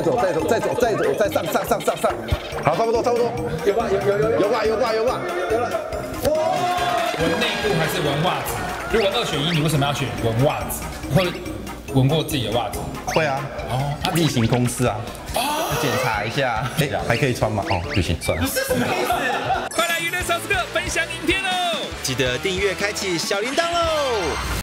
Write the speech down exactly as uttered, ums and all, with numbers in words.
走，再走，再走，再走，再上上上上上。好，差不多，差不多。有吧？有有有有吧？有吧？有吧？有了。 闻内裤还是闻袜子？如果二选一，你为什么要选闻袜子？会闻过自己的袜子？ 会啊。哦，例行公事啊。哦，检查一下。哎，还可以穿吗？哦，不行，算了。 什么意思？快来娱乐小时刻分享影片喽！ 记得订阅，开启小铃铛喽！